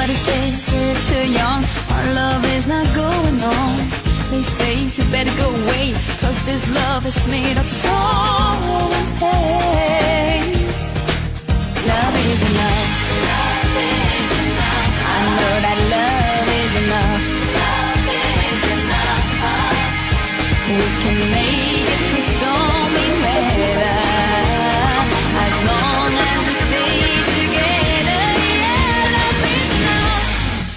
Everybody says we're too young, our love is not going on. They say you better go away, cause this love is made of sorrow and pain. Love is enough. Love is enough. I know that love is enough. Love is enough. We can make it through stormy weather, as long as we stay together. Yeah, love is enough.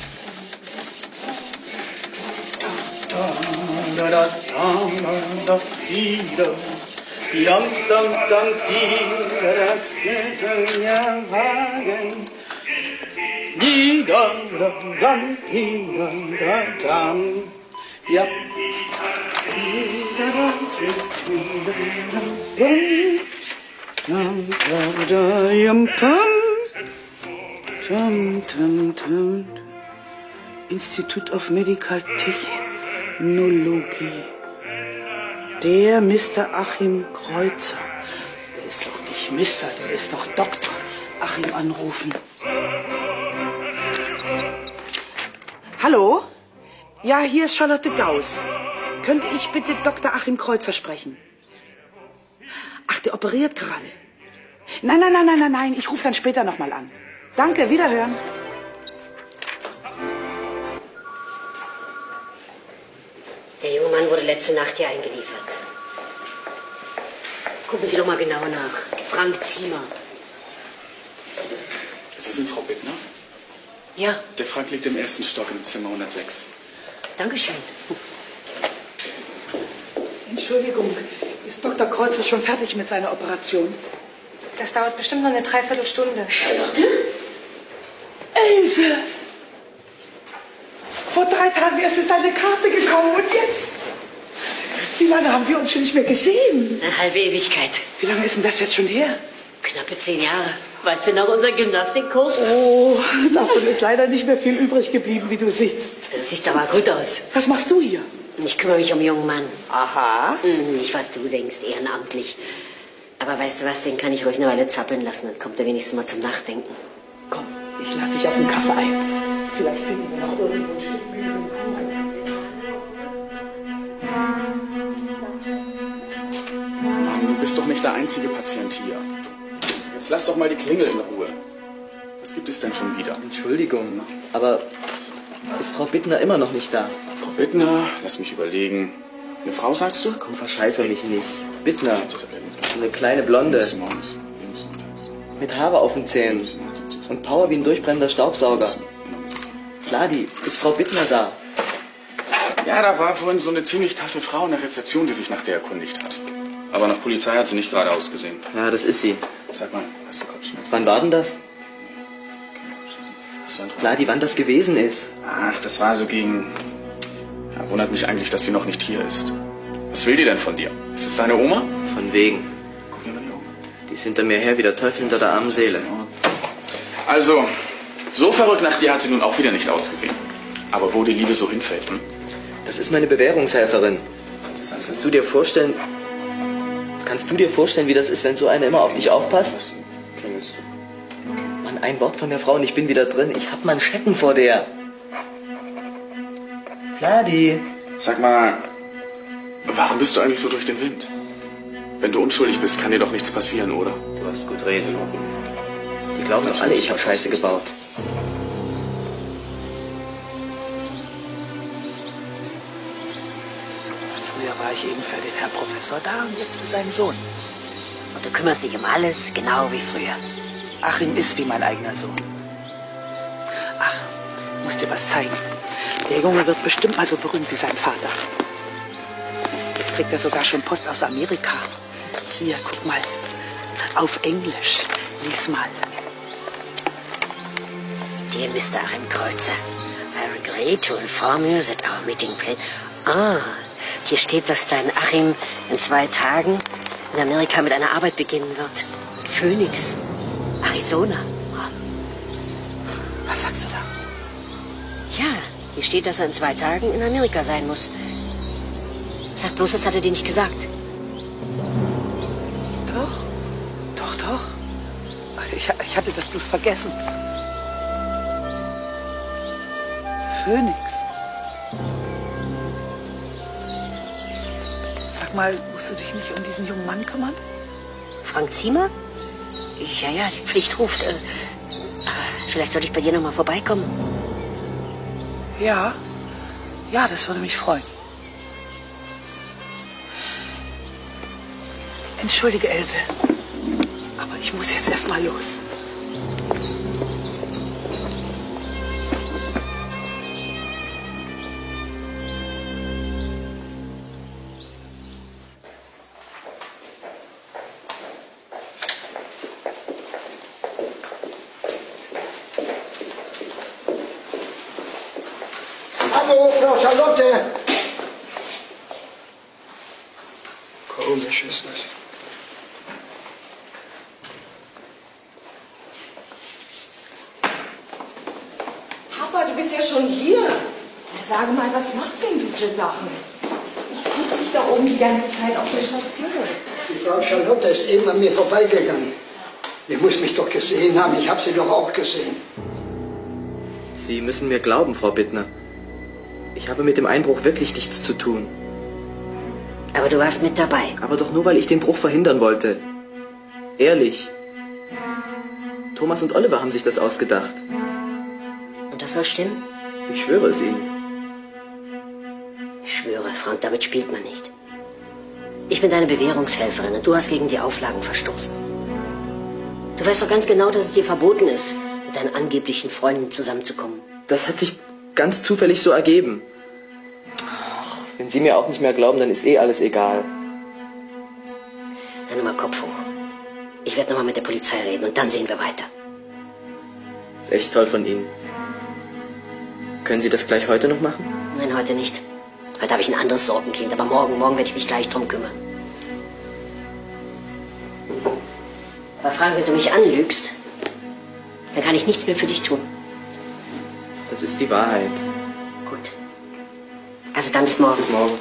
Institute of Medical Technologie. Der Mr. Achim Kreuzer. Der ist doch nicht Mister, der ist doch Dr. Achim anrufen. Hallo? Ja, hier ist Charlotte Gauss. Könnte ich bitte Dr. Achim Kreuzer sprechen? Ach, der operiert gerade. Nein, ich rufe dann später nochmal an. Danke, wiederhören. Der junge Mann wurde letzte Nacht hier eingeliefert. Gucken Sie doch mal genau nach. Frank Ziemer. Sie sind Frau Bittner? Ja. Der Frank liegt im ersten Stock im Zimmer 106. Dankeschön. Entschuldigung, ist Dr. Kreuzer schon fertig mit seiner Operation? Das dauert bestimmt noch eine Dreiviertelstunde. Charlotte? Else! Vor 3 Tagen erst ist deine Karte gekommen und jetzt? Wie lange haben wir uns schon nicht mehr gesehen? Eine halbe Ewigkeit. Wie lange ist denn das jetzt schon her? Knappe 10 Jahre. Weißt du noch unseren Gymnastikkurs? Oh, davon ist leider nicht mehr viel übrig geblieben, wie du siehst. Das sieht aber gut aus. Was machst du hier? Ich kümmere mich um einen jungen Mann. Aha. Nicht, was du denkst, ehrenamtlich. Aber weißt du was, den kann ich ruhig eine Weile zappeln lassen. Dann kommt er wenigstens mal zum Nachdenken. Komm, ich lade dich auf einen Kaffee ein. Vielleicht finden wir noch irgendwo ein Stück Kuchen. Mann, du bist doch nicht der einzige Patient hier. Jetzt lass doch mal die Klingel in Ruhe. Was gibt es denn schon wieder? Entschuldigung, aber ist Frau Bittner immer noch nicht da? Frau Bittner, lass mich überlegen. Eine Frau, sagst du? Komm, verscheiße mich nicht. Bittner, eine kleine Blonde, mit Haare auf den Zähnen und Power wie ein durchbrennender Staubsauger. Vladi, ist Frau Bittner da? Ja, da war vorhin so eine ziemlich taffe Frau in der Rezeption, die sich nach der erkundigt hat. Aber nach Polizei hat sie nicht gerade ausgesehen. Ja, das ist sie. Sag mal, hast du Kopfschmerzen? Wann war denn das? Vladi, wann das gewesen ist? Ach, das war so gegen... Ja, wundert mich eigentlich, dass sie noch nicht hier ist. Was will die denn von dir? Ist es deine Oma? Von wegen. Guck mir mal die Augen. Die ist hinter mir her wie der Teufel hinter der armen Seele. Also, so verrückt nach dir hat sie nun auch wieder nicht ausgesehen. Aber wo die Liebe so hinfällt, hm? Das ist meine Bewährungshelferin. Kannst du dir vorstellen, wie das ist, wenn so eine immer auf dich aufpasst? Klingelst du? Mann, ein Wort von der Frau und ich bin wieder drin. Ich hab mal einen Schrecken vor der. Vladi. Sag mal, warum bist du eigentlich so durch den Wind? Wenn du unschuldig bist, kann dir doch nichts passieren, oder? Du hast gut Resen. Die glauben doch alle, ich hab Scheiße gebaut. Früher war ich eben für den Herrn Professor da und jetzt für seinen Sohn. Und du kümmerst dich um alles, genau wie früher. Achim ist wie mein eigener Sohn. Ach, muss dir was zeigen. Der Junge wird bestimmt mal so berühmt wie sein Vater. Jetzt kriegt er sogar schon Post aus Amerika. Hier, guck mal. Auf Englisch. Lies mal. Dear Mr. Achim Kreuzer, I regret to inform you that our meeting place... Ah, hier steht, dass dein Achim in 2 Tagen in Amerika mit einer Arbeit beginnen wird. In Phoenix, Arizona. Was sagst du da? Ja, hier steht, dass er in 2 Tagen in Amerika sein muss. Sag bloß, das hat er dir nicht gesagt. Doch. Ich hatte das bloß vergessen. Phoenix. Sag mal, musst du dich nicht um diesen jungen Mann kümmern? Frank Ziemer? Ja, die Pflicht ruft. Vielleicht sollte ich bei dir noch mal vorbeikommen. Ja, das würde mich freuen. Entschuldige, Else, aber ich muss jetzt erst mal los. Hallo, Frau Charlotte. Komisch ist das. Papa, du bist ja schon hier. Sage mal, was machst denn du für Sachen? Ich suche dich da oben die ganze Zeit auf der Station. Die Frau Charlotte ist eben an mir vorbeigegangen. Die muss mich doch gesehen haben. Ich habe sie doch auch gesehen. Sie müssen mir glauben, Frau Bittner. Ich habe mit dem Einbruch wirklich nichts zu tun. Aber du warst mit dabei. Aber doch nur, weil ich den Bruch verhindern wollte. Ehrlich. Thomas und Oliver haben sich das ausgedacht. Und das soll stimmen? Ich schwöre es Ihnen. Ich schwöre, Frank, damit spielt man nicht. Ich bin deine Bewährungshelferin und du hast gegen die Auflagen verstoßen. Du weißt doch ganz genau, dass es dir verboten ist, mit deinen angeblichen Freunden zusammenzukommen. Das hat sich ganz zufällig so ergeben. Ach, wenn Sie mir auch nicht mehr glauben, dann ist eh alles egal. Dann nimm mal Kopf hoch. Ich werde nochmal mit der Polizei reden und dann sehen wir weiter. Ist echt toll von Ihnen. Können Sie das gleich heute noch machen? Nein, heute nicht. Heute habe ich ein anderes Sorgenkind, aber morgen werde ich mich gleich drum kümmern. Aber Frank, wenn du mich anlügst, dann kann ich nichts mehr für dich tun. Das ist die Wahrheit. Gut. Also dann bis morgen. Bis morgen.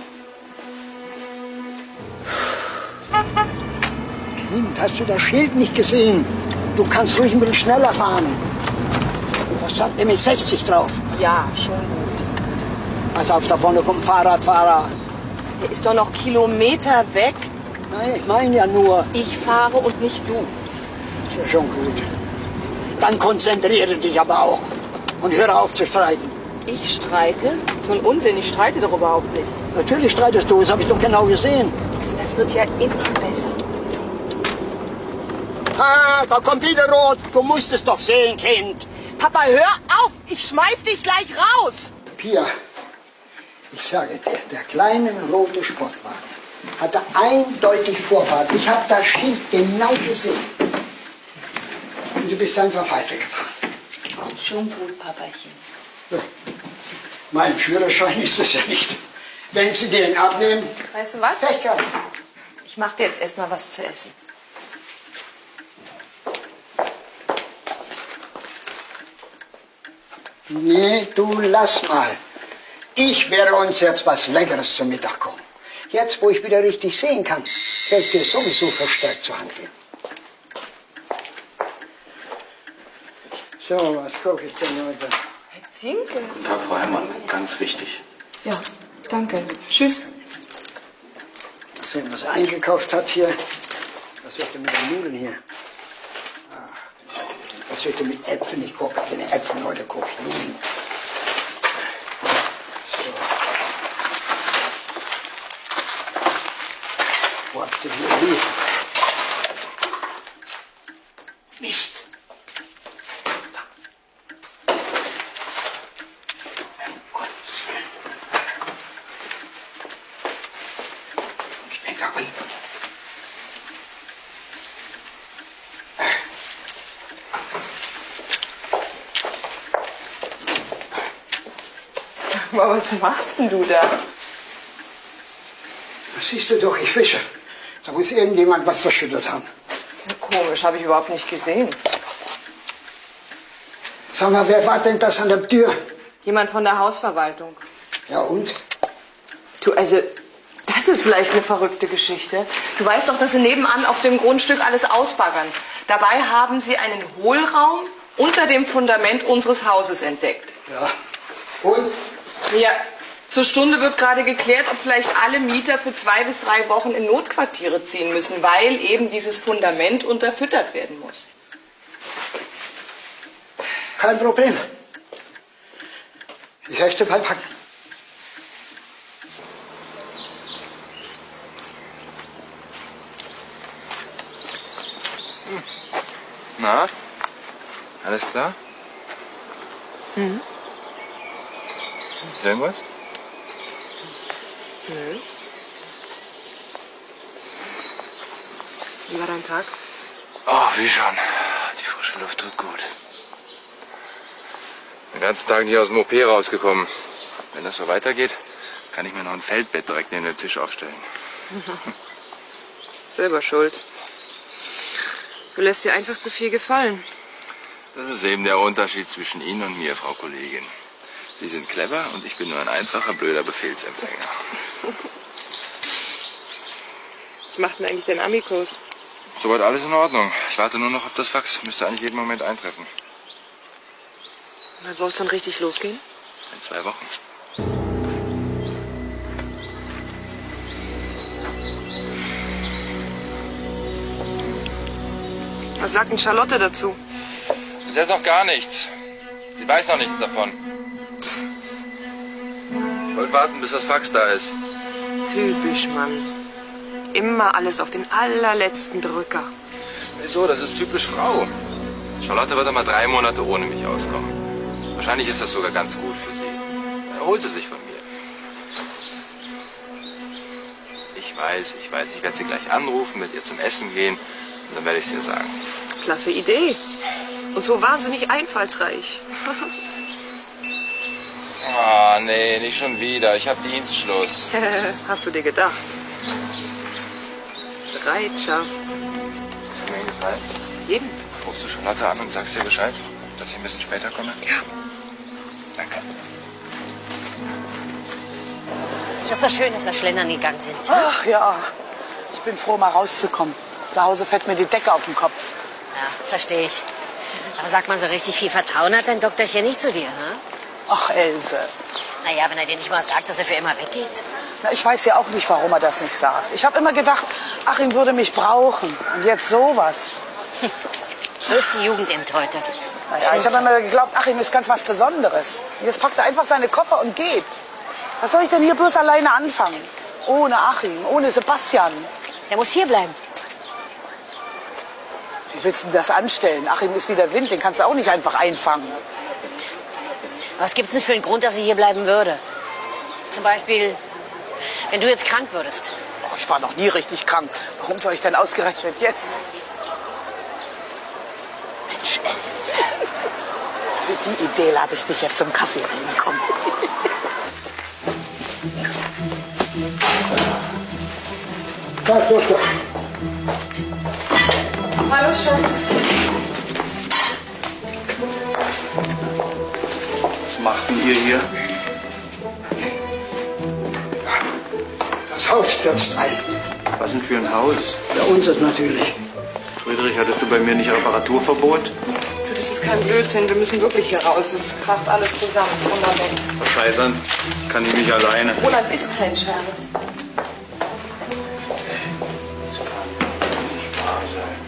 Kind, hast du das Schild nicht gesehen? Du kannst ruhig ein bisschen schneller fahren. Da stand nämlich 60 drauf. Ja, schon gut. Also auf da vorne kommt ein Fahrradfahrer. Der ist doch noch Kilometer weg. Nein, ich meine ja nur. Ich fahre und nicht du. Ist ja schon gut. Dann konzentriere dich aber auch. Und hör auf zu streiten. Ich streite? So ein Unsinn, ich streite doch überhaupt nicht. Natürlich streitest du, das habe ich doch genau gesehen. Also das wird ja immer besser. Ah, da kommt wieder rot. Du musst es doch sehen, Kind. Papa, hör auf! Ich schmeiß dich gleich raus! Pia, ich sage dir, der kleine rote Sportwagen hatte eindeutig Vorfahrt. Ich habe das Schild genau gesehen. Und du bist einfach weitergefahren. Schon gut, Papachen. Ja. Mein Führerschein ist es ja nicht. Wenn Sie den abnehmen, Weißt du was? Pech gehabt. Ich mach dir jetzt erstmal was zu essen. Nee, du lass mal. Ich werde uns jetzt was Leckeres zum Mittag kochen. Jetzt, wo ich wieder richtig sehen kann, werde ich dir sowieso verstärkt zur Hand gehen. So, was koche ich denn heute? Herr Zienke. Guten Tag, Frau Herrmann. Ganz wichtig. Ja, danke. Tschüss. Mal sehen, was er eingekauft hat hier. Was wird denn mit den Nudeln hier? Ah, was wird denn mit Äpfeln? Ich koche keine Äpfel, heute koche ich Nudeln. So. Wo habt ihr hier Oliven? Mist. Sag mal, was machst denn du da? Das siehst du doch, ich fische. Da muss irgendjemand was verschüttet haben. Das ist ja komisch, habe ich überhaupt nicht gesehen. Sag mal, wer war denn das an der Tür? Jemand von der Hausverwaltung. Ja und? Du, also, das ist vielleicht eine verrückte Geschichte. Du weißt doch, dass sie nebenan auf dem Grundstück alles ausbaggern. Dabei haben sie einen Hohlraum unter dem Fundament unseres Hauses entdeckt. Ja. Und? Ja, zur Stunde wird gerade geklärt, ob vielleicht alle Mieter für 2 bis 3 Wochen in Notquartiere ziehen müssen, weil eben dieses Fundament unterfüttert werden muss. Kein Problem. Die Hälfte mal packen. Na? Alles klar? Mhm. Ist irgendwas? Nö. Wie war dein Tag? Oh, wie schon. Die frische Luft tut gut. Den ganzen Tag nicht aus dem OP rausgekommen. Wenn das so weitergeht, kann ich mir noch ein Feldbett direkt neben dem Tisch aufstellen. Selber schuld. Du lässt dir einfach zu viel gefallen. Das ist eben der Unterschied zwischen Ihnen und mir, Frau Kollegin. Sie sind clever und ich bin nur ein einfacher, blöder Befehlsempfänger. Was macht denn eigentlich dein Amikurs? Soweit alles in Ordnung. Ich warte nur noch auf das Fax. Müsste eigentlich jeden Moment eintreffen. Wann soll es dann richtig losgehen? In 2 Wochen. Was sagt denn Charlotte dazu? Bis jetzt noch gar nichts. Sie weiß noch nichts davon. Ich wollte warten, bis das Fax da ist. Typisch, Mann. Immer alles auf den allerletzten Drücker. Wieso? Das ist typisch Frau. Charlotte wird einmal 3 Monate ohne mich auskommen. Wahrscheinlich ist das sogar ganz gut für sie. Erholt sie sich von mir. Ich weiß. Ich werde sie gleich anrufen, mit ihr zum Essen gehen und dann werde ich es ihr sagen. Klasse Idee. Und so wahnsinnig einfallsreich. Ah, nee, nicht schon wieder. Ich habe Dienstschluss. Hast du dir gedacht? Bereitschaft. Hast du mir gefallen? Jeden. Rufst du Charlotte an und sagst ihr Bescheid, dass ich ein bisschen später komme? Ja. Danke. Das ist doch schön, dass wir schlendern gegangen sind. Ach ja, ich bin froh, mal rauszukommen. Zu Hause fällt mir die Decke auf den Kopf. Ja, verstehe ich. Aber sag mal, so richtig viel Vertrauen hat dein Doktorchen nicht zu dir, hm? Ach, Else. Naja, wenn er dir nicht mal sagt, dass er für immer weggeht. Na, ich weiß ja auch nicht, warum er das nicht sagt. Ich habe immer gedacht, Achim würde mich brauchen. Und jetzt sowas. So ist die Jugend eben heute. Naja, ich habe immer geglaubt, Achim ist ganz was Besonderes. Und jetzt packt er einfach seine Koffer und geht. Was soll ich denn hier bloß alleine anfangen? Ohne Achim, ohne Sebastian. Der muss hier bleiben. Wie willst du denn das anstellen? Achim ist wie der Wind, den kannst du auch nicht einfach einfangen. Was gibt es denn für einen Grund, dass er hier bleiben würde? Zum Beispiel, wenn du jetzt krank würdest. Oh, ich war noch nie richtig krank. Warum soll ich denn ausgerechnet jetzt? Mensch, Else. Für die Idee lade ich dich jetzt zum Kaffee ein. Komm. Tag, Doktor. Hallo, Schatz. Was macht denn ihr hier? Das Haus stürzt ein. Was denn für ein Haus? Bei uns ist natürlich. Friedrich, hattest du bei mir nicht Reparaturverbot? Du, das ist kein Blödsinn. Wir müssen wirklich hier raus. Es kracht alles zusammen, das Fundament. Verscheißern kann ich nicht alleine. Roland ist kein Scherz. Das kann nicht wahr sein.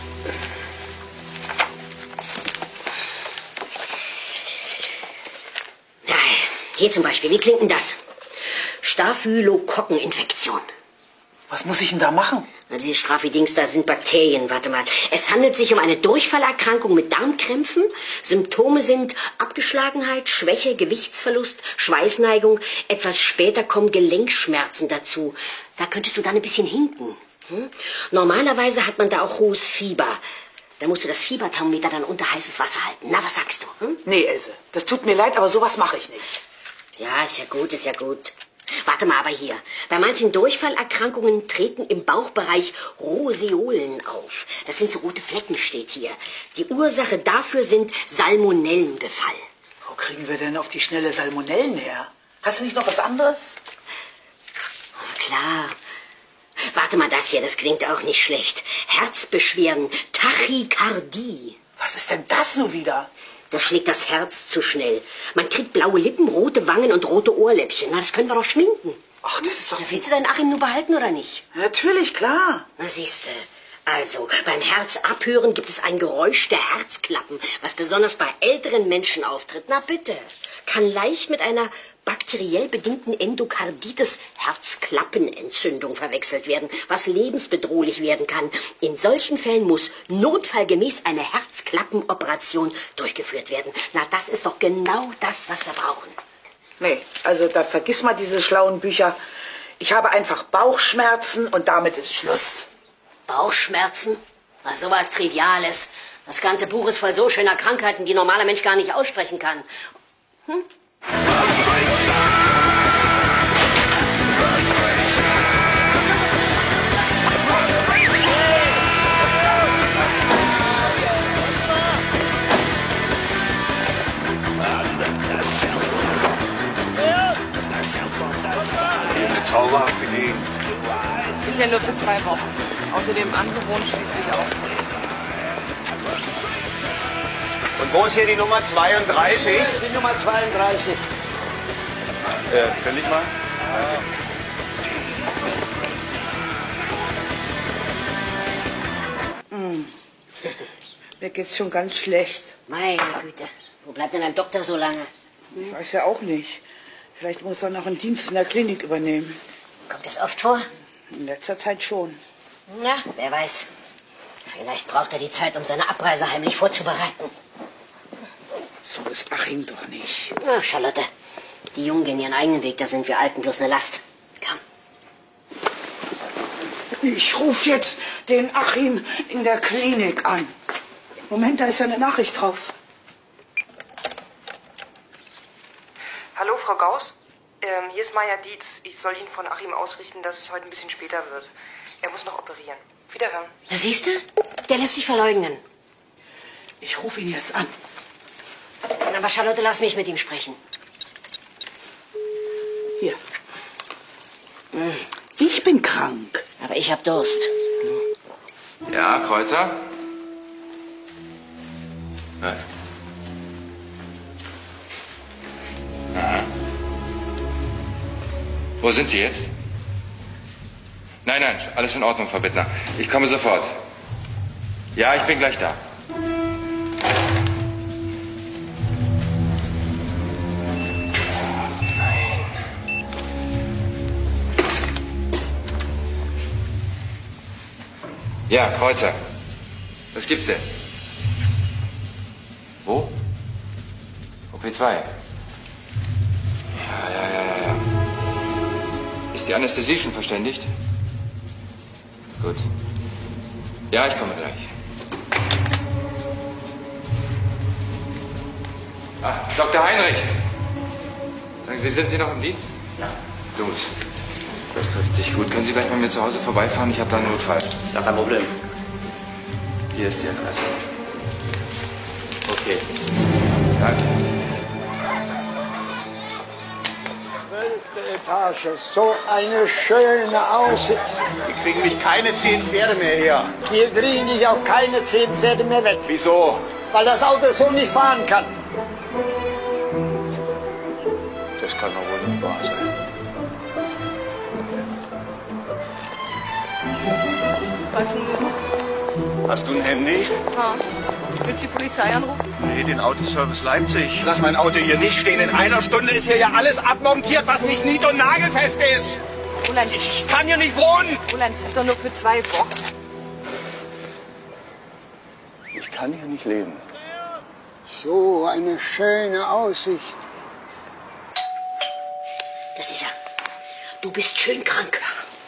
Ja, hier zum Beispiel, wie klingt denn das? Staphylokokkeninfektion. Was muss ich denn da machen? Na, diese Strafidings, da sind Bakterien. Warte mal. Es handelt sich um eine Durchfallerkrankung mit Darmkrämpfen. Symptome sind Abgeschlagenheit, Schwäche, Gewichtsverlust, Schweißneigung. Etwas später kommen Gelenkschmerzen dazu. Da könntest du dann ein bisschen hinken. Hm? Normalerweise hat man da auch hohes Fieber. Da musst du das Fieberthermometer dann unter heißes Wasser halten. Na, was sagst du? Hm? Nee, Else, das tut mir leid, aber sowas mache ich nicht. Ja, ist ja gut, ist ja gut. Warte mal aber hier. Bei manchen Durchfallerkrankungen treten im Bauchbereich Roseolen auf. Das sind so rote Flecken, steht hier. Die Ursache dafür sind Salmonellenbefall. Wo kriegen wir denn auf die schnelle Salmonellen her? Hast du nicht noch was anderes? Oh, klar. Warte mal, das hier, das klingt auch nicht schlecht. Herzbeschwerden, Tachykardie. Was ist denn das nun wieder? Da schlägt das Herz zu schnell. Man kriegt blaue Lippen, rote Wangen und rote Ohrläppchen. Na, das können wir doch schminken. Ach, das ist doch... Willst du deinen Achim nur behalten oder nicht? Natürlich, klar. Na, siehste. Also, beim Herzabhören gibt es ein Geräusch der Herzklappen, was besonders bei älteren Menschen auftritt. Na bitte. Kann leicht mit einer bakteriell bedingten Endokarditis, Herzklappenentzündung, verwechselt werden, was lebensbedrohlich werden kann. In solchen Fällen muss notfallgemäß eine Herzklappenoperation durchgeführt werden. Na, das ist doch genau das, was wir brauchen. Nee, also da vergiss mal diese schlauen Bücher. Ich habe einfach Bauchschmerzen und damit ist Schluss. Bauchschmerzen? Na, sowas Triviales. Das ganze Buch ist voll so schöner Krankheiten, die ein normaler Mensch gar nicht aussprechen kann. Hm? Eine zauberhafte Gegend. Ist ja nur für 2 Wochen. Außerdem angewohnt schließlich auch. Und wo ist hier die Nummer 32? Die Nummer 32. Kann ich mal? Mir geht's schon ganz schlecht. Meine Güte, wo bleibt denn ein Doktor so lange? Ich weiß ja auch nicht. Vielleicht muss er noch einen Dienst in der Klinik übernehmen. Kommt das oft vor? In letzter Zeit schon. Na, wer weiß. Vielleicht braucht er die Zeit, um seine Abreise heimlich vorzubereiten. So ist Achim doch nicht. Ach, Charlotte, die Jungen gehen ihren eigenen Weg, da sind wir Alten bloß eine Last. Komm. Ich rufe jetzt den Achim in der Klinik an. Moment, da ist ja eine Nachricht drauf. Hallo, Frau Gauss. Hier ist Maja Dietz. Ich soll Ihnen von Achim ausrichten, dass es heute ein bisschen später wird. Er muss noch operieren. Wiederhören. Na, siehst du? Der lässt sich verleugnen. Ich rufe ihn jetzt an. Aber Charlotte, lass mich mit ihm sprechen. Hier. Ich bin krank. Aber ich hab Durst. Ja, Kreuzer? Nein. Aha. Wo sind Sie jetzt? Nein, nein, alles in Ordnung, Frau Bittner. Ich komme sofort. Ja, ich bin gleich da. Ja, Kreuzer. Was gibt's denn? Wo? OP2. Ja. Ist die Anästhesie schon verständigt? Gut. Ja, ich komme gleich. Ah, Dr. Heinrich. Sagen Sie, sind Sie noch im Dienst? Ja. Gut. Das trifft sich gut. Können Sie gleich bei mir zu Hause vorbeifahren? Ich habe da einen Notfall. Ja, kein Problem. Hier ist die Adresse. Okay. Danke. 12. Etage, so eine schöne Aussicht. Wir kriegen mich keine 10 Pferde mehr her. Hier kriege ich auch keine 10 Pferde mehr weg, Wieso? weil das Auto so nicht fahren kann. Das kann doch wohl nicht wahr sein. Was nun? Hast du ein Handy? Ha. Willst du die Polizei anrufen? Nee, den Autoservice Leipzig. Lass mein Auto hier nicht stehen. In einer Stunde ist hier ja alles abmontiert, was nicht nied- und nagelfest ist. Roland, Ich kann hier nicht wohnen. Roland, das ist doch nur für 2 Wochen. Ich kann hier nicht leben. So eine schöne Aussicht. Das ist er. Du bist schön krank.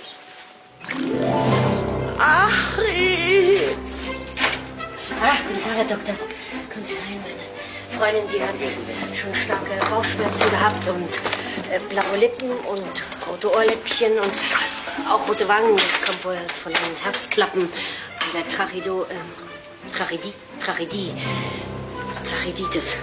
Achim! Ah, guten Tag, Herr Doktor. Kommen Sie rein, meine Freundin, die hat schon starke Bauchschmerzen gehabt und blaue Lippen und rote Ohrläppchen und auch rote Wangen. Das kommt wohl von den Herzklappen, von der Tracheiditis.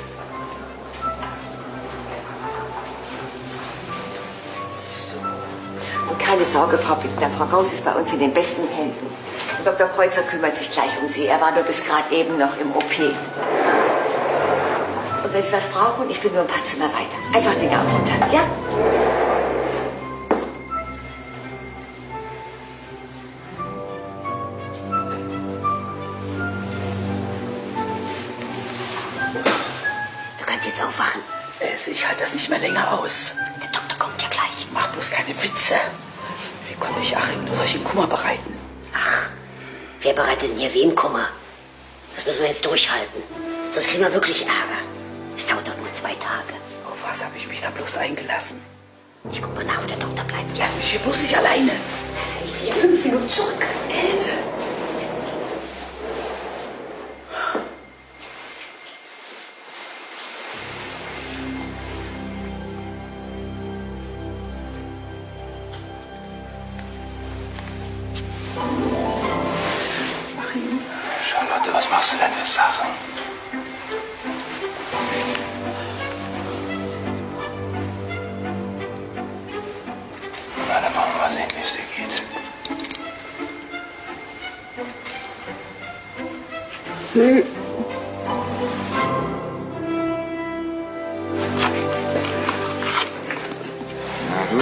Und keine Sorge, Frau Bittner, Frau Gauss ist bei uns in den besten Händen. Dr. Kreuzer kümmert sich gleich um Sie. Er war nur bis gerade eben noch im OP. wenn Sie was brauchen, ich bin nur ein paar Zimmer weiter. Einfach den Gang runter, ja? Du kannst jetzt aufwachen. Ich halte das nicht mehr länger aus. Der Doktor kommt ja gleich. Mach bloß keine Witze. Wie konnte ich Achim nur solchen Kummer bereiten? Ach, wer bereitet denn hier wem Kummer? Das müssen wir jetzt durchhalten. Sonst kriegen wir wirklich Ärger. Es dauert doch nur 2 Tage. Auf was habe ich mich da bloß eingelassen? Ich guck mal nach, wo der Doktor bleibt. Lass mich hier bloß nicht alleine. Ich bin 5 Minuten zurück. Else. Charlotte, was machst du denn für Sachen? Na, dann wollen wir mal sehen, wie es dir geht. Na, du?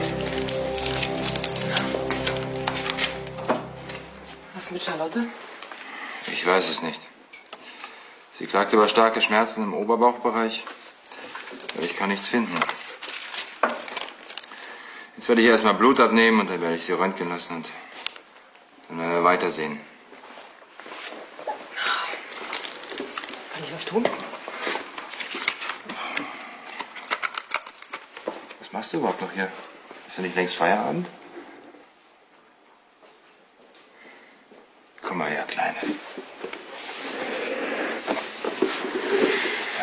Was mit Charlotte? Ich weiß es nicht. Sie klagt über starke Schmerzen im Oberbauchbereich. Aber ich kann nichts finden. Jetzt werde ich erstmal Blut abnehmen und dann werde ich sie röntgen lassen und dann werden wir weitersehen. Kann ich was tun? Was machst du überhaupt noch hier? Ist du nicht längst Feierabend? Komm mal her, Kleines. Ja.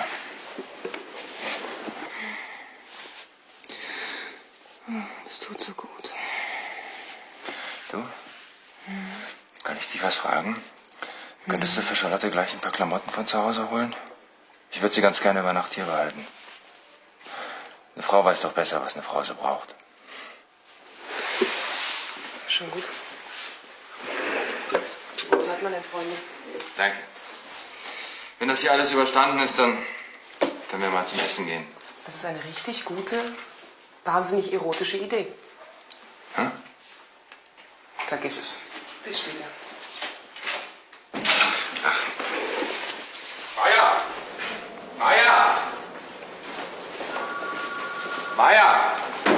Das tut so gut. Du? Kann ich dich was fragen? Könntest du für Charlotte gleich ein paar Klamotten von zu Hause holen? Ich würde sie ganz gerne über Nacht hier behalten. Eine Frau weiß doch besser, was eine Frau so braucht. Schon gut. So hat man denn Freunde. Danke. Wenn das hier alles überstanden ist, dann können wir mal zum Essen gehen. Das ist eine richtig gute, wahnsinnig erotische Idee. Hä? Vergiss es. Bis später. Maya! Maya! Maya!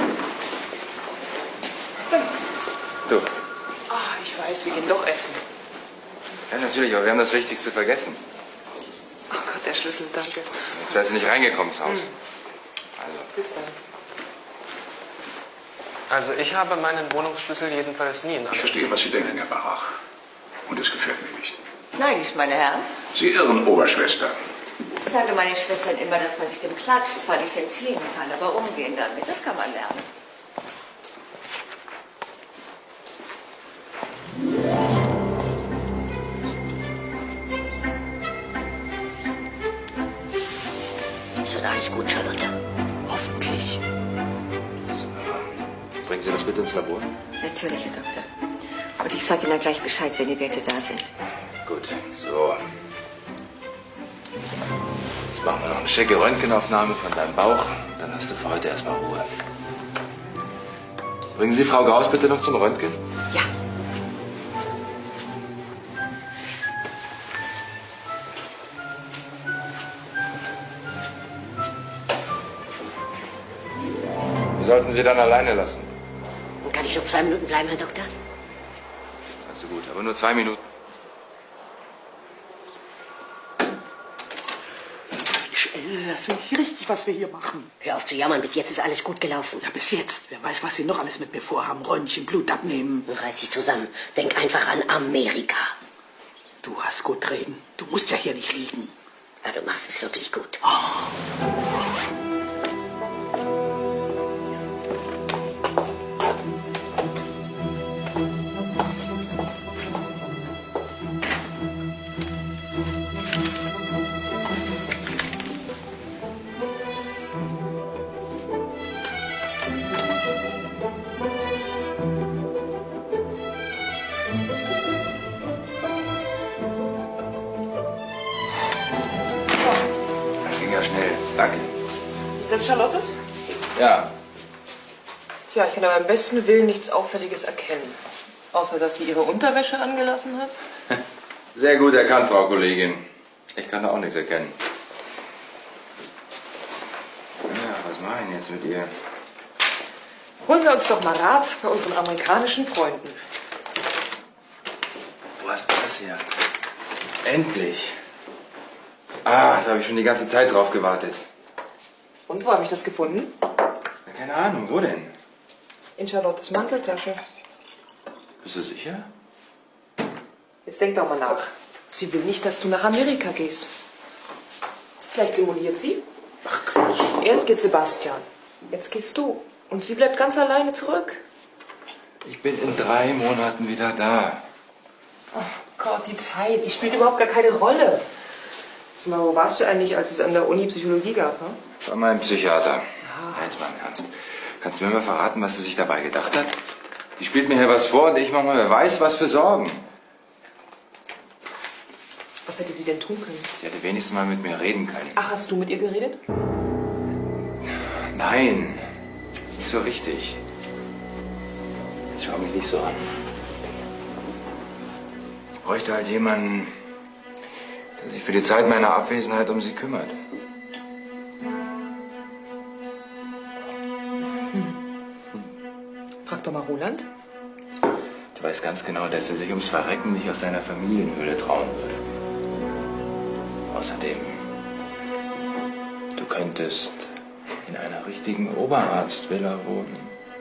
Was denn? Du. Ah, ich weiß, wir gehen doch essen. Ja, natürlich, aber wir haben das Wichtigste vergessen. Oh Gott, der Schlüssel, danke. Da ist nicht reingekommen ins Haus. Also. Bis dann. Also ich habe meinen Wohnungsschlüssel jedenfalls nie in Ich verstehe, was Sie denken, Herr Barach. Und es gefällt mir nicht. Nein, nicht meine Herren. Sie irren, Oberschwester. Ich sage meinen Schwestern immer, dass man sich dem Klatsch zwar nicht entziehen kann, aber umgehen damit, das kann man lernen. Es wird alles gut, Charlotte. Hoffentlich. Bringen Sie das bitte ins Labor? Natürlich, Herr Doktor. Und ich sage Ihnen dann gleich Bescheid, wenn die Werte da sind. Gut, so. Jetzt machen wir noch eine schicke Röntgenaufnahme von deinem Bauch. Dann hast du für heute erstmal Ruhe. Bringen Sie Frau Gauss bitte noch zum Röntgen? Ja. Wir sollten Sie dann alleine lassen. Und kann ich noch 2 Minuten bleiben, Herr Doktor? Also gut, aber nur 2 Minuten. Mensch, Else, das ist nicht richtig, was wir hier machen. Hör auf zu jammern, bis jetzt ist alles gut gelaufen. Ja, bis jetzt. Wer weiß, was Sie noch alles mit mir vorhaben. Röntgen, Blut abnehmen. Nun reiß dich zusammen. Denk einfach an Amerika. Du hast gut reden. Du musst ja hier nicht liegen. Ja, du machst es wirklich gut. Das ging ja schnell. Ist das Charlottes? Ja. Tja, ich kann aber beim besten Willen nichts Auffälliges erkennen. Außer, dass sie ihre Unterwäsche angelassen hat. Sehr gut erkannt, Frau Kollegin. Ich kann da auch nichts erkennen. Ja, was mache ich denn jetzt mit ihr? Holen wir uns doch mal Rat bei unseren amerikanischen Freunden. Wo hast du das hier? Endlich. Ah, da habe ich schon die ganze Zeit drauf gewartet. Und wo habe ich das gefunden? Na, keine Ahnung, wo denn? In Charlottes Manteltasche. Bist du sicher? Jetzt denk doch mal nach. Sie will nicht, dass du nach Amerika gehst. Vielleicht simuliert sie. Ach Quatsch. Erst geht Sebastian. Jetzt gehst du. Und sie bleibt ganz alleine zurück. Ich bin in 3 Monaten wieder da. Oh Gott, die Zeit, die spielt überhaupt gar keine Rolle. Sag mal, wo warst du eigentlich, als es an der Uni Psychologie gab? Hm? Bei meinem Psychiater. Ja, jetzt mal im Ernst. Kannst du mir mal verraten, was sie sich dabei gedacht hat? Die spielt mir hier was vor und ich mache mal wer weiß was für Sorgen. Was hätte sie denn tun können? Die hätte wenigstens mal mit mir reden können. Ach, hast du mit ihr geredet? Nein, nicht so richtig. Jetzt schau mich nicht so an. Ich bräuchte halt jemanden, der sich für die Zeit meiner Abwesenheit um sie kümmert. Frag doch mal Roland. Du weißt ganz genau, dass er sich ums Verrecken nicht aus seiner Familienhöhle trauen würde. Außerdem, du könntest in einer richtigen Oberarztvilla wohnen.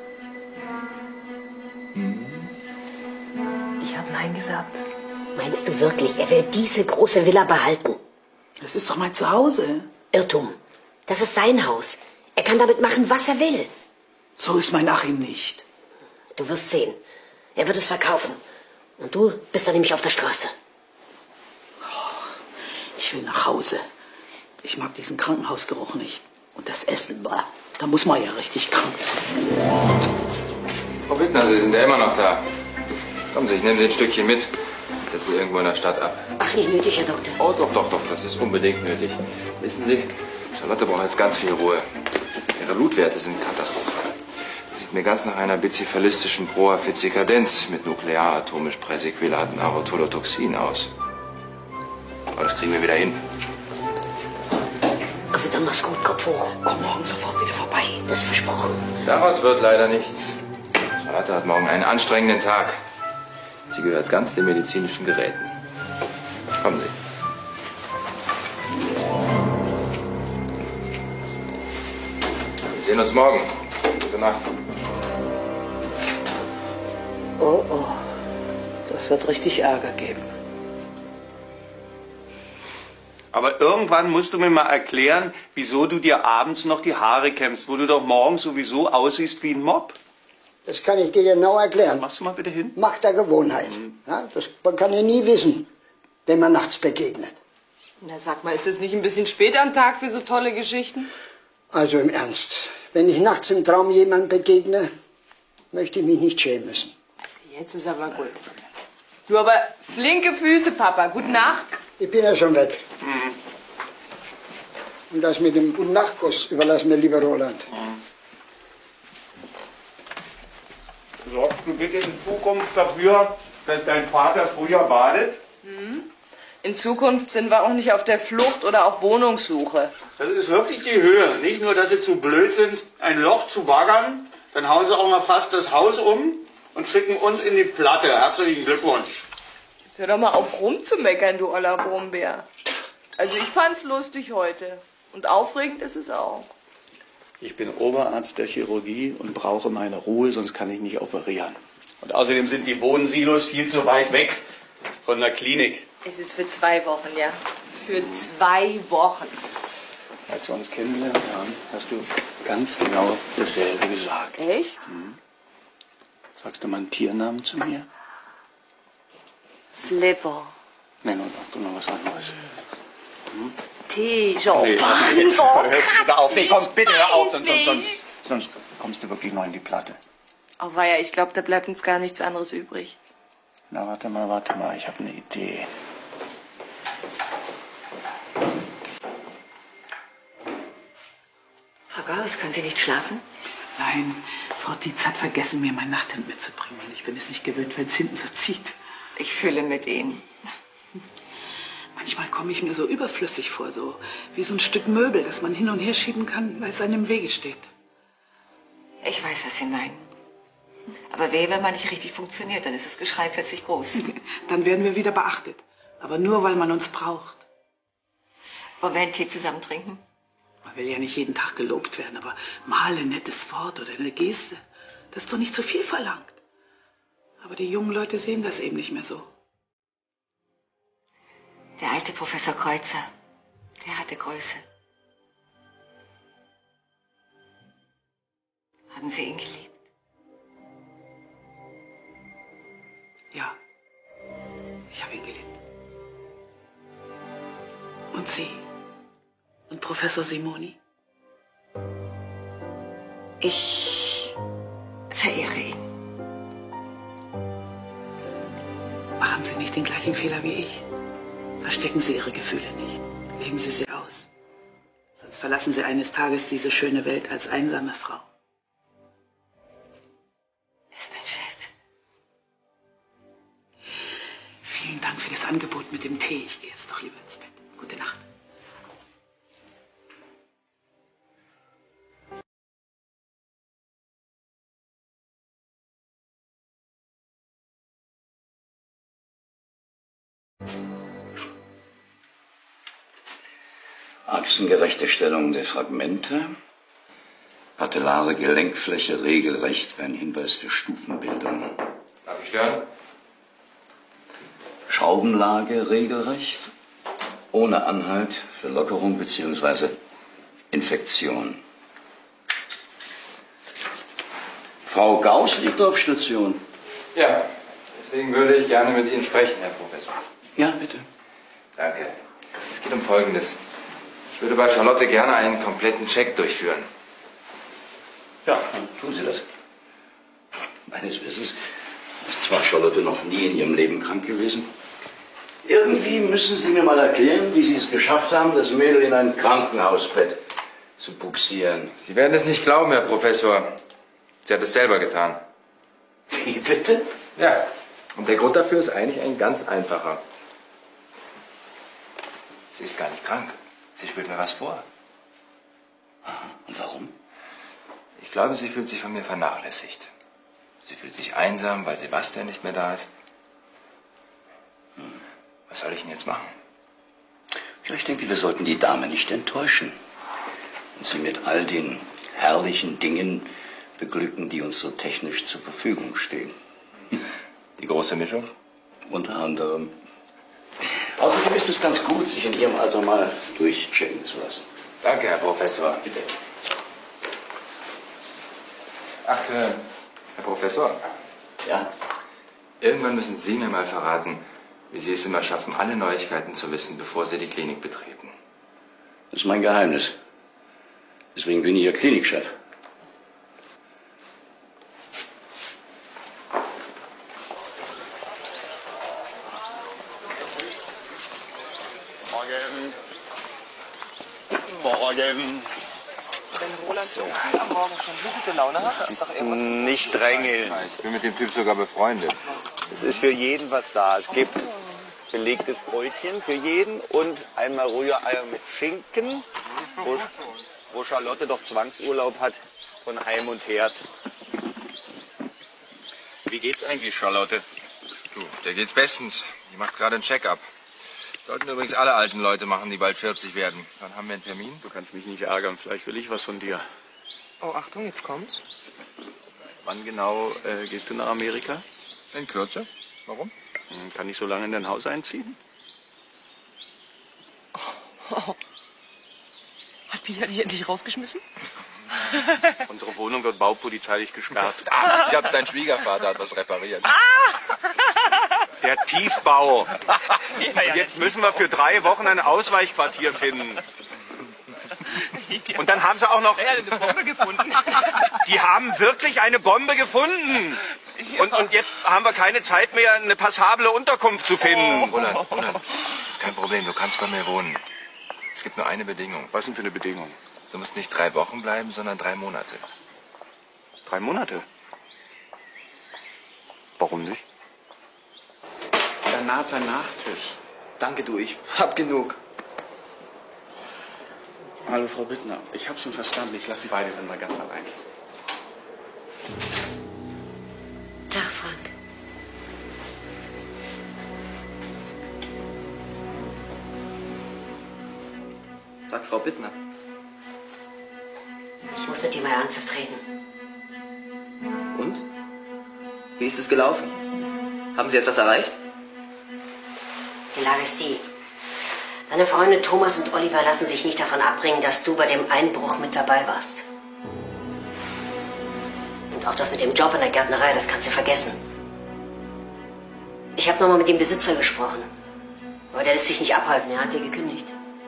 Ich habe Nein gesagt. Meinst du wirklich, er will diese große Villa behalten? Das ist doch mein Zuhause. Irrtum. Das ist sein Haus. Er kann damit machen, was er will. So ist mein Achim nicht. Du wirst sehen. Er wird es verkaufen. Und du bist dann nämlich auf der Straße. Ich will nach Hause. Ich mag diesen Krankenhausgeruch nicht. Und das Essen, bah, da muss man ja richtig krank werden. Frau Wittner, Sie sind ja immer noch da. Kommen Sie, ich nehme Sie ein Stückchen mit. Setze Sie irgendwo in der Stadt ab. Ach, nicht nötig, Herr Doktor. Oh, doch, das ist unbedingt nötig. Wissen Sie, Charlotte braucht jetzt ganz viel Ruhe. Ihre Blutwerte sind katastrophal. Das sieht mir ganz nach einer bizephalistischen Proafizikadenz mit nuklearatomisch präsequilaten Arotolotoxin aus. Aber das kriegen wir wieder hin. Also dann mach's gut, Kopf hoch. Komm morgen sofort wieder vorbei. Das ist versprochen. Daraus wird leider nichts. Charlotte hat morgen einen anstrengenden Tag. Sie gehört ganz den medizinischen Geräten. Kommen Sie. Wir sehen uns morgen. Gute Nacht. Oh, oh. Das wird richtig Ärger geben. Aber irgendwann musst du mir mal erklären, wieso du dir abends noch die Haare kämmst, wo du doch morgens sowieso aussiehst wie ein Mob. Das kann ich dir genau erklären. Machst du mal bitte hin? Macht der Gewohnheit. Ja, das kann ich nie wissen, wenn man nachts begegnet. Na sag mal, ist das nicht ein bisschen spät am Tag für so tolle Geschichten? Also im Ernst, wenn ich nachts im Traum jemandem begegne, möchte ich mich nicht schämen müssen. Jetzt ist aber gut. Du aber flinke Füße, Papa. Gute Nacht. Ich bin ja schon weg. Und das mit dem Guten-Nacht-Kuss überlassen wir lieber Roland. Sorgst du bitte in Zukunft dafür, dass dein Vater früher badet? In Zukunft sind wir auch nicht auf der Flucht oder auf Wohnungssuche. Das ist wirklich die Höhe. Nicht nur, dass sie zu blöd sind, ein Loch zu baggern, dann hauen sie auch noch fast das Haus um und schicken uns in die Platte. Herzlichen Glückwunsch. Jetzt hör doch mal auf rumzumeckern, du oller Brombeer. Also ich fand's lustig heute. Und aufregend ist es auch. Ich bin Oberarzt der Chirurgie und brauche meine Ruhe, sonst kann ich nicht operieren. Und außerdem sind die Bohnensilos viel zu weit weg von der Klinik. Es ist für 2 Wochen, ja. Für 2 Wochen. Als wir uns kennengelernt haben, hast du ganz genau dasselbe gesagt. Echt? Sagst du mal einen Tiernamen zu mir? Flipper. Nein, doch noch was anderes. T-Shirt. Nee, jetzt hörst du wieder auf. Nee, komm, bitte hör auf, Sonst kommst du wirklich noch in die Platte. Oh weia, ich glaube, da bleibt uns gar nichts anderes übrig. Na, warte mal, ich habe eine Idee. Frau Gauss, können Sie nicht schlafen? Nein, Frau Dietz hat vergessen, mir mein Nachthemd mitzubringen. Und ich bin es nicht gewöhnt, wenn es hinten so zieht. Ich fühle mit Ihnen. Manchmal komme ich mir so überflüssig vor, so wie so ein Stück Möbel, das man hin und her schieben kann, weil es einem im Wege steht. Ich weiß, was Sie meinen. Aber wehe, wenn man nicht richtig funktioniert, dann ist das Geschrei plötzlich groß. Dann werden wir wieder beachtet. Aber nur, weil man uns braucht. Wollen wir einen Tee zusammen trinken? Man will ja nicht jeden Tag gelobt werden, aber mal ein nettes Wort oder eine Geste, das ist doch nicht zu viel verlangt. Aber die jungen Leute sehen das eben nicht mehr so. Der alte Professor Kreuzer, der hatte Größe. Haben Sie ihn geliebt? Ja, ich habe ihn geliebt. Und Sie? Und Professor Simoni? Ich verehre ihn. Machen Sie nicht den gleichen Fehler wie ich. Verstecken Sie Ihre Gefühle nicht. Leben Sie sie aus. Sonst verlassen Sie eines Tages diese schöne Welt als einsame Frau. Ist mein Chef. Vielen Dank für das Angebot mit dem Tee. Ich gehe jetzt doch lieber ins Bett. Gute Nacht. Achsengerechte Stellung der Fragmente. Patellare Gelenkfläche regelrecht, ein Hinweis für Stufenbildung. Darf ich stören? Schraubenlage regelrecht, ohne Anhalt für Lockerung bzw. Infektion. Frau Gauss liegt auf Station. Ja, deswegen würde ich gerne mit Ihnen sprechen, Herr Professor. Ja, bitte. Danke. Es geht um Folgendes. Ich würde bei Charlotte gerne einen kompletten Check durchführen. Ja, tun Sie das. Meines Wissens ist zwar Charlotte noch nie in ihrem Leben krank gewesen. Irgendwie müssen Sie mir mal erklären, wie Sie es geschafft haben, das Mädel in ein Krankenhausbett zu bugsieren. Sie werden es nicht glauben, Herr Professor. Sie hat es selber getan. Wie bitte? Ja, und der Grund dafür ist eigentlich ein ganz einfacher. Sie ist gar nicht krank. Sie spielt mir was vor. Und warum? Ich glaube, sie fühlt sich von mir vernachlässigt. Sie fühlt sich einsam, weil Sebastian nicht mehr da ist. Was soll ich denn jetzt machen? Ja, ich denke, wir sollten die Dame nicht enttäuschen. Und sie mit all den herrlichen Dingen beglücken, die uns so technisch zur Verfügung stehen. Die große Mischung? Unter anderem. Außerdem ist es ganz gut, sich in Ihrem Alter mal durchchecken zu lassen. Danke, Herr Professor. Bitte. Ach, Herr Professor. Ja? Irgendwann müssen Sie mir mal verraten, wie Sie es immer schaffen, alle Neuigkeiten zu wissen, bevor Sie die Klinik betreten. Das ist mein Geheimnis. Deswegen bin ich Ihr Klinikchef. Morgen. Wenn Roland so früh am Morgen schon so gute Laune hat, da ist doch irgendwas... Nicht drängeln. Ich bin mit dem Typ sogar befreundet. Es ist für jeden was da. Es gibt belegtes Brötchen für jeden und einmal Rühreier mit Schinken, wo Charlotte doch Zwangsurlaub hat von Heim und Herd. Wie geht's eigentlich, Charlotte? Du, der geht's bestens. Die macht gerade einen Check-up. Sollten übrigens alle alten Leute machen, die bald 40 werden. Wann haben wir einen Termin? Du kannst mich nicht ärgern. Vielleicht will ich was von dir. Oh, Achtung, jetzt kommt's. Wann genau gehst du nach Amerika? In Kürze. Warum? Kann ich so lange in dein Haus einziehen? Oh. Hat Pia dich endlich rausgeschmissen? Unsere Wohnung wird baupolizeilich gesperrt. Ich hab's, dein Schwiegervater hat was repariert. Der Tiefbau. Und jetzt müssen wir für 3 Wochen ein Ausweichquartier finden. Und dann haben sie auch noch... eine Bombe gefunden. Die haben wirklich eine Bombe gefunden. Und jetzt haben wir keine Zeit mehr, eine passable Unterkunft zu finden. Roland, das ist kein Problem. Du kannst bei mir wohnen. Es gibt nur eine Bedingung. Was denn für eine Bedingung? Du musst nicht 3 Wochen bleiben, sondern 3 Monate. 3 Monate? Warum nicht? Der naht Nachtisch. Danke, du, ich hab genug. Hallo, Frau Bittner. Ich habe schon verstanden. Ich lasse Sie beide dann mal ganz allein. Tag, Frank. Tag, Frau Bittner. Ich muss mit dir mal ernsthaft reden. Und? Wie ist es gelaufen? Haben Sie etwas erreicht? Die Lage ist die. Deine Freunde Thomas und Oliver lassen sich nicht davon abbringen, dass du bei dem Einbruch mit dabei warst. Und auch das mit dem Job in der Gärtnerei, das kannst du vergessen. Ich habe nochmal mit dem Besitzer gesprochen. Aber der lässt sich nicht abhalten, er hat dir gekündigt.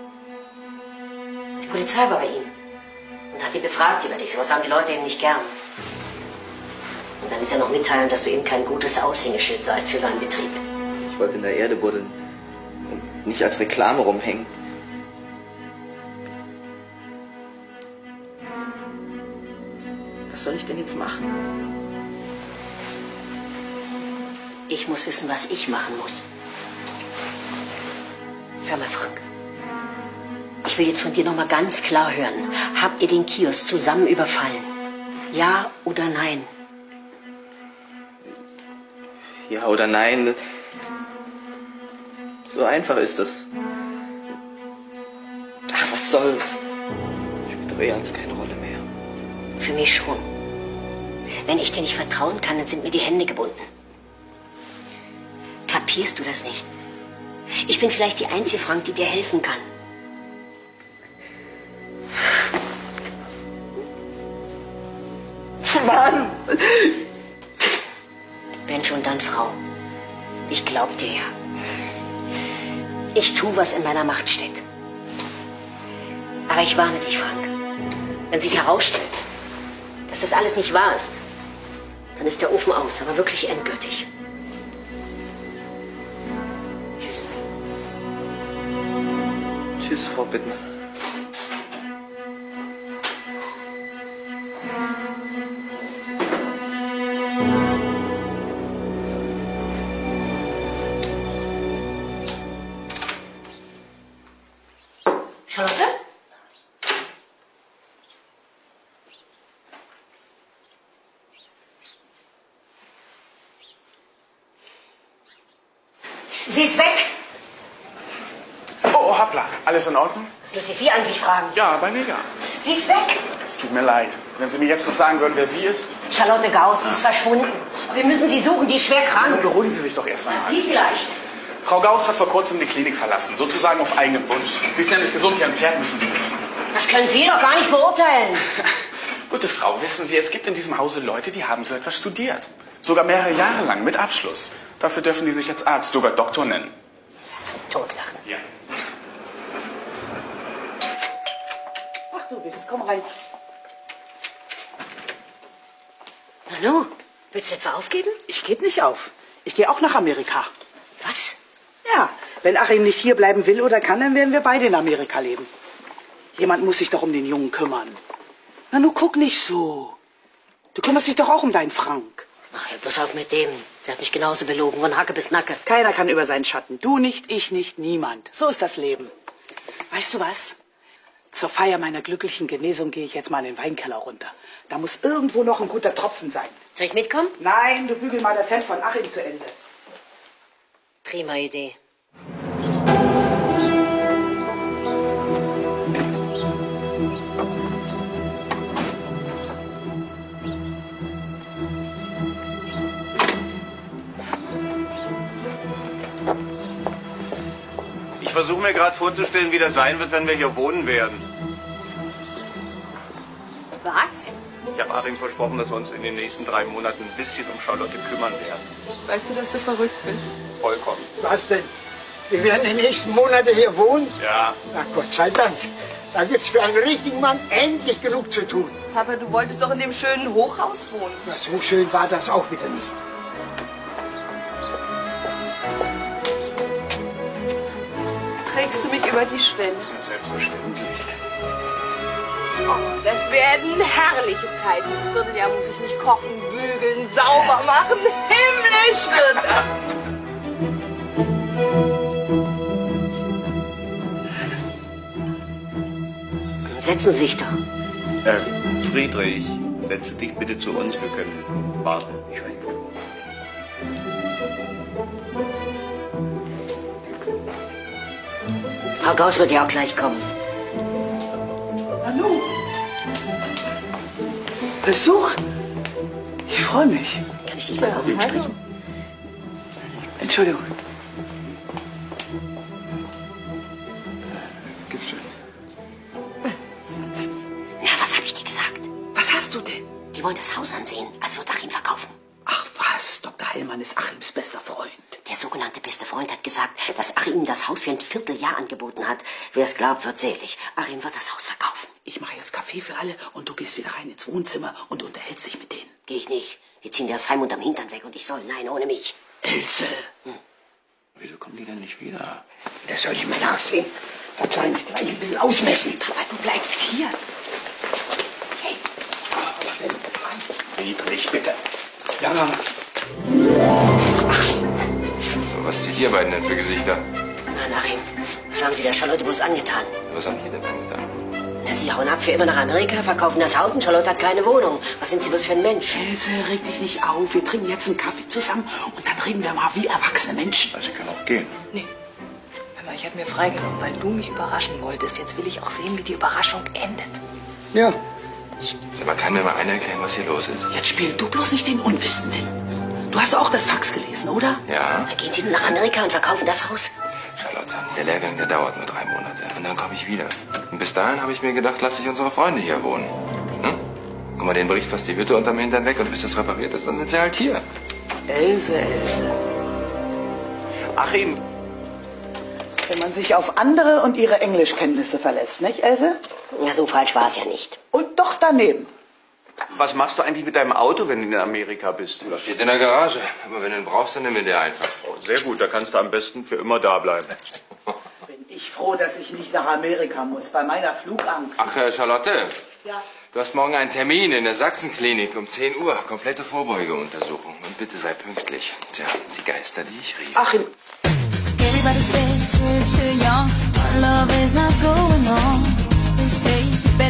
Die Polizei war bei ihm und hat ihn befragt über dich. Sowas haben die Leute eben nicht gern. Und dann ließ er noch mitteilen, dass du ihm kein gutes Aushängeschild seist für seinen Betrieb. Ich wollte in der Erde buddeln und nicht als Reklame rumhängen. Was soll ich denn jetzt machen? Ich muss wissen, was ich machen muss. Hör mal, Frank. Ich will jetzt von dir noch mal ganz klar hören. Habt ihr den Kiosk zusammen überfallen? Ja oder nein? Ja oder nein? So einfach ist das. Ach, was soll's? Spielt doch eh alles keine Rolle mehr. Für mich schon. Wenn ich dir nicht vertrauen kann, dann sind mir die Hände gebunden. Kapierst du das nicht? Ich bin vielleicht die einzige, Frank, die dir helfen kann. Mann! Wenn schon, dann Frau. Ich glaub dir ja. Ich tue, was in meiner Macht steht. Aber ich warne dich, Frank. Wenn sich herausstellt, dass das alles nicht wahr ist, dann ist der Ofen aus, aber wirklich endgültig. Tschüss, Frau Bittner. Charlotte? Sie ist weg. Oh, hoppla. Alles in Ordnung? Das müsste ich Sie eigentlich fragen. Ja, bei mir ja. Sie ist weg. Es tut mir leid. Wenn Sie mir jetzt noch sagen würden, wer sie ist. Charlotte Gauss, sie ist verschwunden. Wir müssen sie suchen, die ist schwer krank. Beruhigen Sie sich doch erst einmal. Sie vielleicht. Frau Gauss hat vor kurzem die Klinik verlassen, sozusagen auf eigenen Wunsch. Sie ist nämlich gesund wie ein Pferd, müssen Sie wissen. Das können Sie doch gar nicht beurteilen. Gute Frau, wissen Sie, es gibt in diesem Hause Leute, die haben so etwas studiert. Sogar mehrere Jahre lang, mit Abschluss. Dafür dürfen die sich jetzt Arzt, sogar Doktor nennen. Zum Totlachen. Ja. Ach, du bist, komm rein. Nanu, willst du etwa aufgeben? Ich gebe nicht auf. Ich gehe auch nach Amerika. Was? Ja, wenn Achim nicht hier bleiben will oder kann, dann werden wir beide in Amerika leben. Jemand muss sich doch um den Jungen kümmern. Na, nun guck nicht so. Du kümmerst dich doch auch um deinen Frank. Ach, bloß auf mit dem. Der hat mich genauso belogen, von Hacke bis Nacke. Keiner kann über seinen Schatten. Du nicht, ich nicht, niemand. So ist das Leben. Weißt du was? Zur Feier meiner glücklichen Genesung gehe ich jetzt mal in den Weinkeller runter. Da muss irgendwo noch ein guter Tropfen sein. Soll ich mitkommen? Nein, du bügel mal das Hemd von Achim zu Ende. Prima Idee. Ich versuche mir gerade vorzustellen, wie das sein wird, wenn wir hier wohnen werden. Was? Ich habe Achim versprochen, dass wir uns in den nächsten 3 Monaten ein bisschen um Charlotte kümmern werden. Weißt du, dass du verrückt bist? Vollkommen. Was denn? Wir werden die nächsten Monate hier wohnen? Ja. Na Gott sei Dank. Da gibt's für einen richtigen Mann endlich genug zu tun. Papa, du wolltest doch in dem schönen Hochhaus wohnen. Na, so schön war das auch wieder nicht. Trägst du mich über die Schwelle? Selbstverständlich. Das werden herrliche Zeiten. Ein Vierteljahr muss ich nicht kochen, bügeln, sauber machen. Himmlisch wird das. Setzen Sie sich doch. Friedrich, setze dich bitte zu uns. Wir können warten. Frau Gauss wird ja auch gleich kommen. Hallo. Besuch? Ich freue mich. Kann ich dich mal ansprechen? Entschuldigung. Na, was habe ich dir gesagt? Was hast du denn? Die wollen das Haus ansehen, also wird Achim verkaufen. Ach was, Dr. Heilmann ist Achims bester Freund. Der sogenannte beste Freund hat gesagt, dass Achim das Haus für ein Vierteljahr angeboten hat. Wer es glaubt, wird selig. Achim wird das Haus verkaufen. Ich mache jetzt Kaffee für alle und du gehst wieder rein ins Wohnzimmer und unterhältst dich mit denen. Geh ich nicht. Wir ziehen dir das Heim unterm Hintern weg und ich soll. Nein, ohne mich. Else! Wieso kommen die denn nicht wieder? Der soll ich mal nachsehen. Der Kleine gleich ein bisschen ausmessen. Papa, du bleibst hier. Hey. Friedrich, bitte. Ja, Mama. So, was zieht ihr beiden denn für Gesichter? Na, Achim, was haben Sie der Charlotte bloß angetan? Was haben wir denn angetan? Na, Sie hauen ab für immer nach Amerika, verkaufen das Haus und Charlotte hat keine Wohnung. Was sind Sie bloß für ein Mensch? Else, reg dich nicht auf. Wir trinken jetzt einen Kaffee zusammen und dann reden wir mal wie erwachsene Menschen. Also, ich kann auch gehen. Nee. Aber ich habe mir freigenommen, weil du mich überraschen wolltest. Jetzt will ich auch sehen, wie die Überraschung endet. Ja. Sag mal, kann mir mal einer erklären, was hier los ist? Jetzt spiel du bloß nicht den Unwissenden. Du hast auch das Fax gelesen, oder? Ja. Dann gehen Sie nun nach Amerika und verkaufen das Haus. Charlotte, der Lehrgang, der dauert nur 3 Monate. Und dann komme ich wieder. Und bis dahin habe ich mir gedacht, lasse ich unsere Freunde hier wohnen. Hm? Guck mal, denen bricht fast die Hütte unterm Hintern weg und bis das repariert ist, dann sind sie halt hier. Else, Else. Achim, Wenn man sich auf andere und ihre Englischkenntnisse verlässt, nicht, Else? Ja, so falsch war es ja nicht. Und doch daneben. was machst du eigentlich mit deinem Auto, wenn du in Amerika bist? Das steht in der Garage. Aber wenn du ihn brauchst, dann nimm ihn dir einfach. Oh, sehr gut, da kannst du am besten für immer da bleiben. Bin ich froh, dass ich nicht nach Amerika muss, bei meiner Flugangst. Ach, Charlotte. Ja. Du hast morgen einen Termin in der Sachsenklinik um 10 Uhr. Komplette Vorbeugeuntersuchung. Und bitte sei pünktlich. Tja, die Geister, die ich rief. Achim. Everybody says we're too young. Our love is not going on. They say you better